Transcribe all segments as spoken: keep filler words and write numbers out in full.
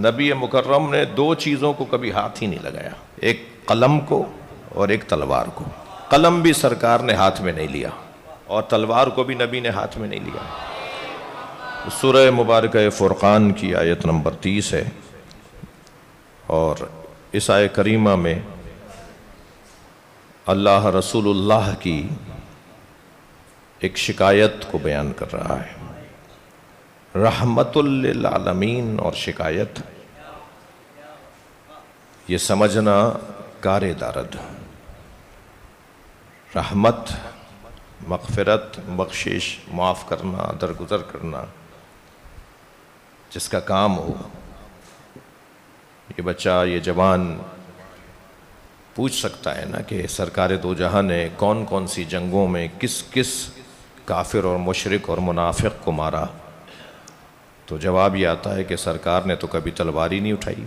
نبی مکرم نے دو چیزوں کو کبھی ہاتھ ہی نہیں لگایا، ایک قلم کو اور ایک تلوار کو۔ قلم بھی سرکار نے ہاتھ میں نہیں لیا اور تلوار کو بھی نبی نے ہاتھ میں نہیں لیا۔ سورہ مبارکہ فرقان کی آیت نمبر تیس ہے، اور اس آیت کریمہ میں اللہ رسول اللہ کی ایک شکایت کو بیان کر رہا ہے، رحمت للعالمین اور شکایت، یہ سمجھنا کار دارد۔ رحمت، مغفرت، بخشش، معاف کرنا، درگزر کرنا، جس کا کام ہو۔ یہ بچہ، یہ جوان پوچھ سکتا ہے نا کہ سرکار دو جہاں نے کون کون سی جنگوں میں کس کس کافر اور مشرک اور منافق کو مارا، تو جواب یہ آتا ہے کہ سرکار نے تو کبھی تلوار ہی نہیں اٹھائی،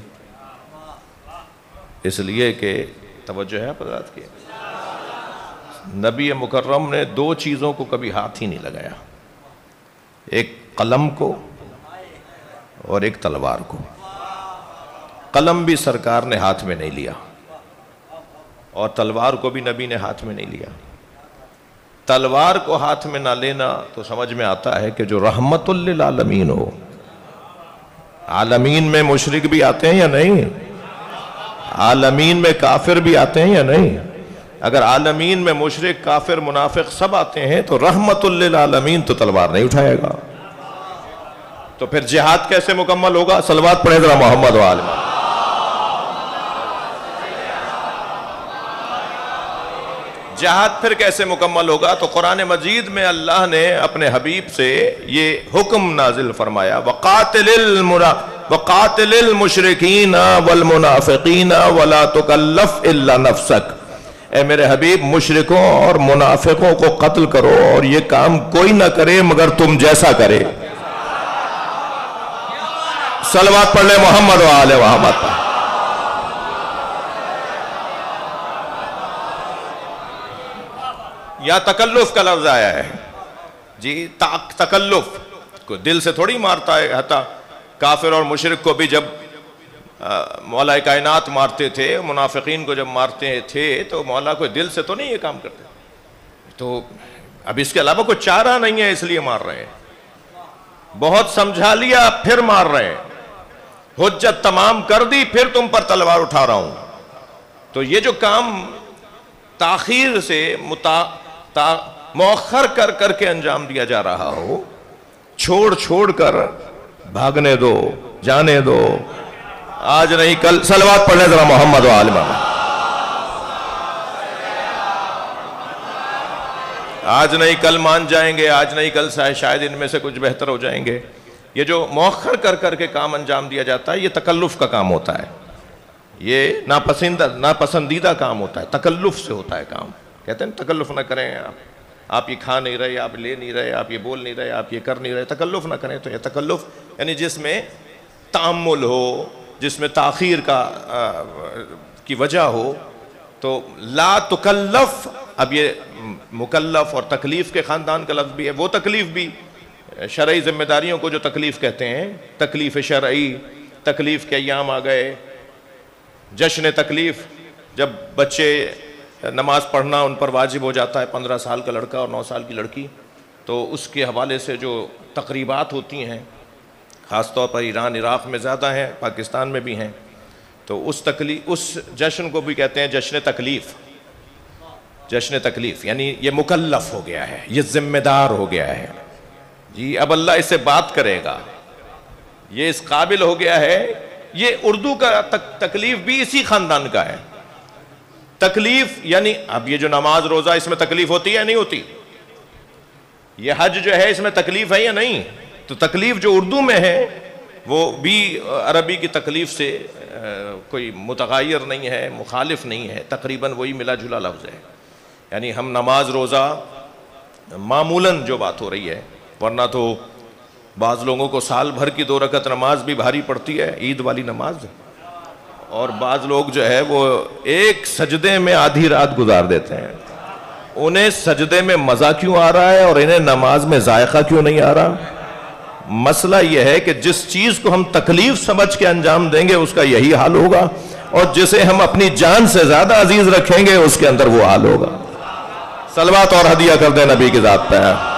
اس لیے کہ توجہ ہے حضرات کی، نبی مکرم نے دو چیزوں کو کبھی ہاتھ ہی نہیں لگایا، ایک قلم کو اور ایک تلوار کو۔ قلم بھی سرکار نے ہاتھ میں نہیں لیا اور تلوار کو بھی نبی نے ہاتھ میں نہیں لیا۔ تلوار کو ہاتھ میں نہ لینا تو سمجھ میں آتا ہے کہ جو رحمت للعالمین ہو۔ عالمین میں مشرک بھی آتے ہیں یا نہیں؟ عالمین میں کافر بھی آتے ہیں یا نہیں؟ اگر عالمین میں مشرک، کافر، منافق سب آتے ہیں تو رحمت للعالمین تو تلوار نہیں اٹھائے گا، تو پھر جہاد کیسے مکمل ہوگا؟ صلوات پڑھیں ذرا محمد و آل محمد۔ جہاد پھر کیسے مکمل ہوگا؟ تو قرآن مجید میں اللہ نے اپنے حبیب سے یہ حکم نازل فرمایا، وَقَاتِلِ الْمُنَا وَقَاتِلِ الْمُشْرِكِينَ وَالْمُنَافِقِينَ وَلَا تُكَلَّفْ إِلَّا نَفْسَكَ۔ اے میرے حبیب، مشرکوں اور منافقوں کو قتل کرو اور یہ کام کوئی نہ کرے مگر تم جیسا کرے۔ صلوات پڑھ لیں محمد و آل محمد پر۔ یا تکلف کا لفظ آیا ہے جی، تکلف کو دل سے تھوڑی مارتا ہے، حتی کافر اور مشرک کو بھی جب مولا کائنات مارتے تھے، منافقین کو جب مارتے تھے تو مولا کوئی دل سے تو نہیں یہ کام کرتے، تو اب اس کے علاوہ کوئی چارہ نہیں ہے، اس لیے مار رہے ہیں۔ بہت سمجھا لیا پھر مار رہے ہیں، حجت تمام کر دی پھر تم پر تلوار اٹھا رہا ہوں۔ تو یہ جو کام تاخیر سے متا مؤخر کر کر کے انجام دیا جا رہا ہو، چھوڑ چھوڑ کر بھاگنے دو، جانے دو، آج نہیں کل۔ صلوات پڑھنے ذرا محمد و آل محمد۔ آج نہیں کل مان جائیں گے، آج نہیں کل شاید ان میں سے کچھ بہتر ہو جائیں گے۔ یہ جو مؤخر کر کر کے کام انجام دیا جاتا ہے، یہ تکلف کا کام ہوتا ہے، یہ ناپسندہ ناپسندیدہ کام ہوتا ہے، تکلف سے ہوتا ہے کام۔ کہتے ہیں تکلف نہ کریں، آپ آپ یہ کھا نہیں رہے، آپ لے نہیں رہے، آپ یہ بول نہیں رہے، آپ یہ کر نہیں رہے، تکلف نہ کریں۔ تو یہ تکلف یعنی جس میں تعمل ہو، جس میں تاخیر کا کی وجہ ہو، تو لا تکلف۔ اب یہ مکلف اور تکلیف کے خاندان کا لفظ بھی ہے، وہ تکلیف بھی شرعی ذمہ داریوں کو جو تکلیف کہتے ہیں، تکلیف شرعی، تکلیف کے ایام آ گئے، جشن تکلیف، جب بچے نماز پڑھنا ان پر واجب ہو جاتا ہے، پندرہ سال کا لڑکا اور نو سال کی لڑکی، تو اس کے حوالے سے جو تقریبات ہوتی ہیں، خاص طور پر ایران عراق میں زیادہ ہیں، پاکستان میں بھی ہیں، تو اس تکلیف اس جشن کو بھی کہتے ہیں جشن تکلیف۔ جشن تکلیف یعنی یہ مکلف ہو گیا ہے، یہ ذمہ دار ہو گیا ہے جی، اب اللہ اس سے بات کرے گا، یہ اس قابل ہو گیا ہے۔ یہ اردو کا تکلیف بھی اسی خاندان کا ہے۔ تکلیف یعنی اب یہ جو نماز روزہ، اس میں تکلیف ہوتی ہے یا نہیں ہوتی؟ یہ حج جو ہے، اس میں تکلیف ہے یا نہیں؟ تو تکلیف جو اردو میں ہے وہ بھی عربی کی تکلیف سے کوئی متغیر نہیں ہے، مخالف نہیں ہے، تقریباً وہی ملا جلا لفظ ہے۔ یعنی ہم نماز روزہ معمولاً جو بات ہو رہی ہے، ورنہ تو بعض لوگوں کو سال بھر کی دو رکعت نماز بھی بھاری پڑتی ہے، عید والی نماز، اور بعض لوگ جو ہے وہ ایک سجدے میں آدھی رات گزار دیتے ہیں۔ انہیں سجدے میں مزہ کیوں آ رہا ہے اور انہیں نماز میں ذائقہ کیوں نہیں آ رہا؟ مسئلہ یہ ہے کہ جس چیز کو ہم تکلیف سمجھ کے انجام دیں گے اس کا یہی حال ہوگا، اور جسے ہم اپنی جان سے زیادہ عزیز رکھیں گے اس کے اندر وہ حال ہوگا۔ صلوات اور ہدیہ کر دیں نبی کی ذات پہ۔